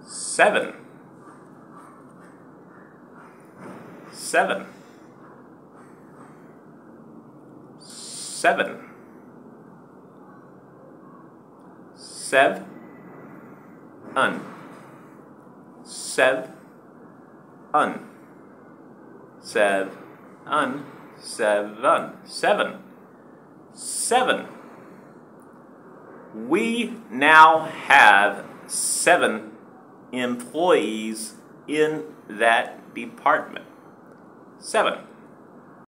7, 7, 7, 7, 7, 7, 7, 7. We now have 7 employees in that department. 7.